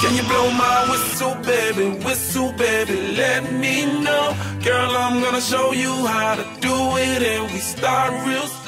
Can you blow my whistle, baby, let me know. Girl, I'm gonna show you how to do it, and we start real slow.